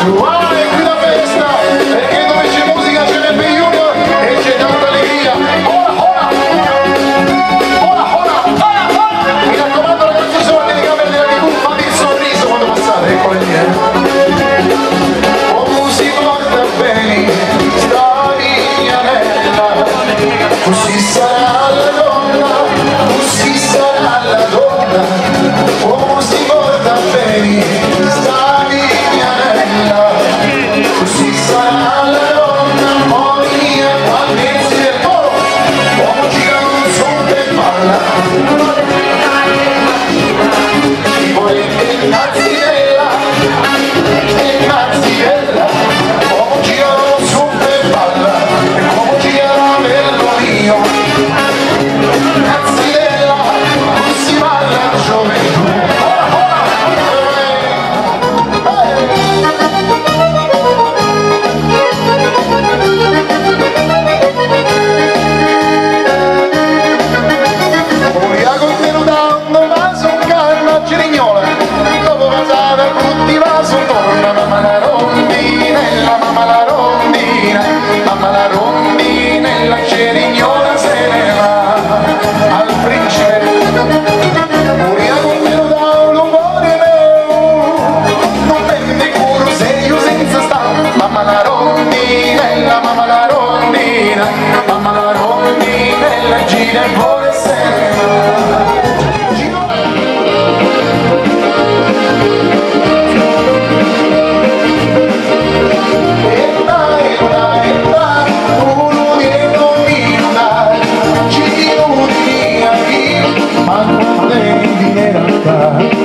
Uai, qui la festa, perché dove c'è musica c'è Beppe Junior e c'è tanta allegria. Ora, mi raccomando ragazzi, sono le telecamere della TV, fate il sorriso quando passate, eccole lì. Come si porta bene, sta vignanella, così sarà la donna, così sarà la donna. Come si porta bene, sta vignanella, così sarà la donna, morire quando inizia il coro, uomo gira con son e balla, ti vuoi che mazzidella, uomo gira con son e balla, e uomo gira bello mio, mazzidella, così balla la gioventù. Mamma la rondinella cerignola se ne va al principe, moria con meno da un lumore meu, non prende curo se io senza sta. Mamma la rondinella, mamma la rondina, mamma la rondinella gira e vuole se ne va. Ma non devi in realtà